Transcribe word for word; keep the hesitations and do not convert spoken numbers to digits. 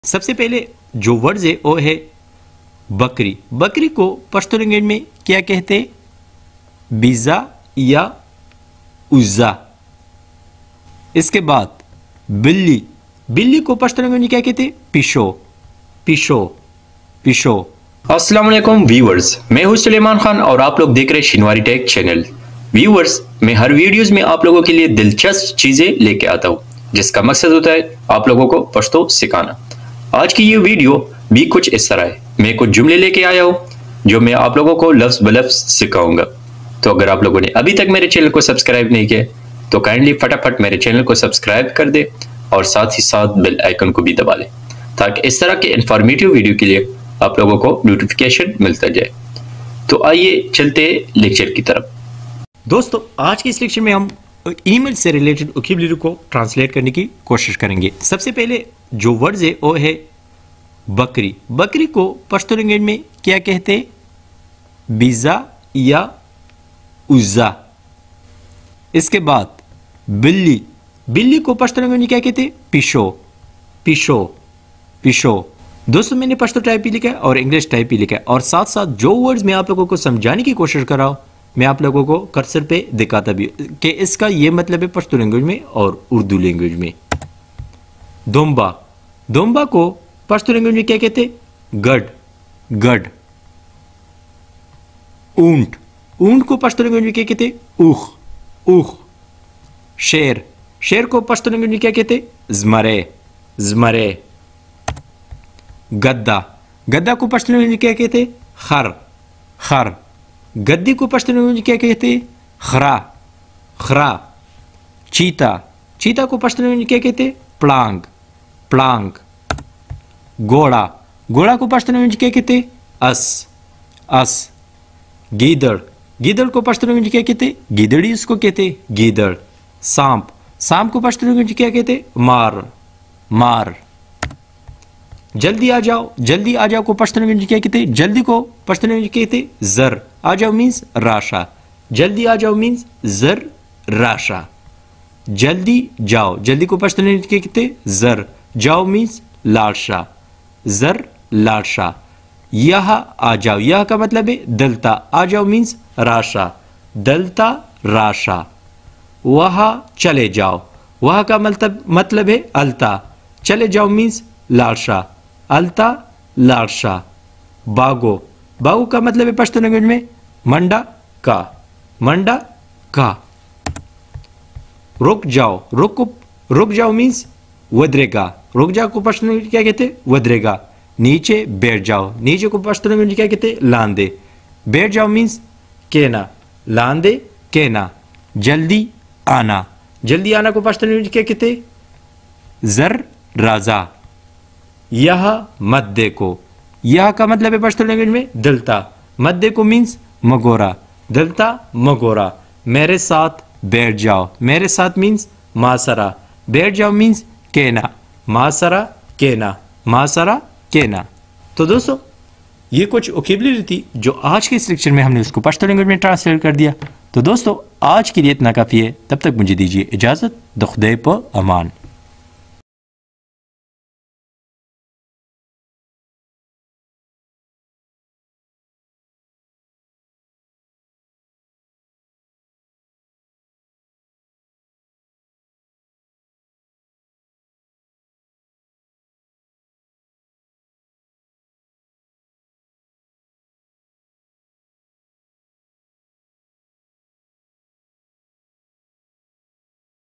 سب سے پہلے جو ورڈز ہے وہ ہے بکری. بکری کو پشتو لینگویج میں کیا کہتے ہیں؟ بیزا یا عزا. اس کے بعد بلی. بلی کو پشتو لینگویج میں کیا کہتے ہیں؟ پیشو پیشو پیشو. السلام علیکم ویورز، میں ہوں سلیمان خان اور آپ لوگ دیکھ رہے شنواری ٹیک چینل. ویورز، میں ہر ویڈیوز میں آپ لوگوں کے لیے دلچسپ چیزیں لے کے آتا ہوں جس کا مقصد ہوتا ہے آپ لوگوں کو پشتو سکھانا. آج کی یہ ویڈیو بھی کچھ اس طرح ہے. میں کچھ جملے لے کے آیا ہوں جو میں آپ لوگوں کو لفظ بلفظ سکھاؤں گا. تو اگر آپ لوگوں نے ابھی تک میرے چینل کو سبسکرائب نہیں کیا تو کائنڈلی فٹافٹ میرے چینل کو سبسکرائب کر دے اور ساتھ ہی ساتھ بیل آئیکن کو بھی دبا لیں تاکہ اس طرح کے انفارمیٹیو ویڈیو کے لیے آپ لوگوں کو نوٹیفیکیشن ملتا جائے. تو آئیے چلتے لیکچر کی طرف. دوستو، آج کے اس لیکچر میں ہم ای میل سے ریلیٹڈ ووکیبلری کو ٹرانسلیٹ کرنے کی کوشش کریں گے. سب سے پہلے جو ورڈز ہے وہ ہے بکری. بکری کو پشتو لینگویج میں کیا کہتے ہیں؟ بیزا یا عزا. اس کے بعد بلی. بلی کو پشتو لینگویج میں کیا کہتے ہیں؟ پیشو پیشو پیشو. دوستو، میں نے پشتو ٹائپ بھی لکھا ہے اور انگلش ٹائپ بھی لکھا ہے اور ساتھ ساتھ جو ورڈز میں آپ لوگوں کو سمجھانے کی کوشش کر رہا ہوں میں آپ لوگوں کو کرسر پہ دکھاتا بھی کہ اس کا یہ مطلب ہے پشتو لینگویج میں اور اردو لینگویج میں. دومبا. دومبا کو پشتو لینگویج میں کیا کہتے ہیں؟ Good good. اونٹ. اونٹ کو پشتو لینگویج میں کیا کہتے ہیں؟ اوخ اوخ. شیر. شیر کو پشتو لینگویج میں کیا کہتے ہیں؟ زمرے زمرے. گدا. گدا کو پشتو لینگویج میں کیا کہتے ہیں؟ خر خر. گدی کو پشتو لینگویج میں کیا کہتے ہیں؟ خرا خرا. چیتا. چیتا کو پشتو لینگویج میں کیا کہتے ہیں؟ پلانگ پلانگ. گھوڑا. گھوڑا کو پشتو لینگویج میں کیا کہتے ہیں؟ اس اس. گیدڑ. گیدڑ کو پشتو لینگویج میں کیا کہتے ہیں؟ گیدڑی اس کو کہتے ہیں گیدڑ. سانپ. سانپ کو پشتو لینگویج میں کیا کہتے ہیں؟ مار مار. جلدی آ جاؤ. جلدی آ جاؤ کو پشتو لینگویج میں کیا کہتے ہیں؟ جلدی کو پشتو لینگویج میں کہتے ہیں؟ زر. آ جاؤ مینس راشا. جلدی آ جاؤ مینس زر راشا. جلدی جاؤ. جلدی کو پشتو لینگویج میں کیا کہتے ہیں؟ زر. جاؤ مینس لالشا. زر لالشا. یہاں آ جاؤ. یہاں کا مطلب ہے دلتا. آ جاؤ مینس راشا. دلتا راشا. وہاں چلے جاؤ. وہاں کا مطلب مطلب ہے التا. چلے جاؤ مینس لالشا. التا لالشا. باگو. باگو کا مطلب ہے پشتو لینگویج میں منڈا کا منڈا کا. رک جاؤ. رک کو رک جاؤ مینس ودرے گا. رک جاؤ کو پشتو لینگویج میں کیا کہتے ہیں؟ ودرے گا. نیچے بیٹھ جاؤ. نیچے کو پشتو لینگویج میں کیا کہتے ہیں؟ لاندے. بیٹھ جاؤ مینس کہنا. لاندے کہنا. جلدی آنا. جلدی آنا کو پشتو لینگویج میں کیا کہتے ہیں؟ زر رازا. یہاں مت دیکھو. یہاں کا مطلب ہے پشتو لینگویج میں دلتا. مت دیکھو مینس مگورا. دلتا مگورا. میرے ساتھ بیٹھ جاؤ. میرے ساتھ مینس ماسرا. بیٹھ جاؤ مینس کہنا. ماسرا کہنا. ماسرا کہنا. تو دوستو، یہ کچھ ووکیبلری تھی جو آج کے اس لیکچر میں ہم نے اس کو پشتو لینگویج میں ٹرانسلیٹ کر دیا. تو دوستو، آج کے لیے اتنا کافی ہے. تب تک مجھے دیجیے اجازت. خدائے پا امان.